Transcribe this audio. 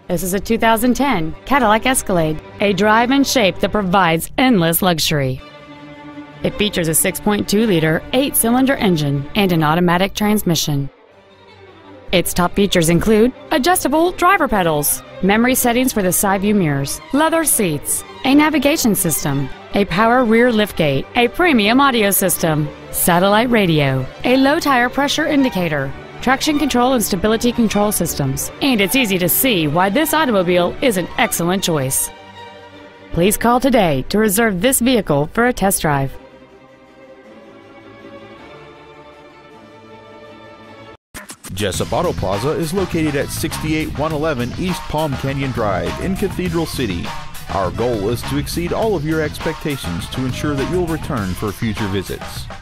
This is a 2010 Cadillac Escalade, a drive and shape that provides endless luxury. It features a 6.2-liter, 8-cylinder engine and an automatic transmission. Its top features include adjustable driver pedals, memory settings for the side view mirrors, leather seats, a navigation system, a power rear liftgate, a premium audio system, satellite radio, a low tire pressure indicator, traction control and stability control systems, and it's easy to see why this automobile is an excellent choice. Please call today to reserve this vehicle for a test drive. Jessup Auto Plaza is located at 68111 East Palm Canyon Drive in Cathedral City. Our goal is to exceed all of your expectations to ensure that you'll return for future visits.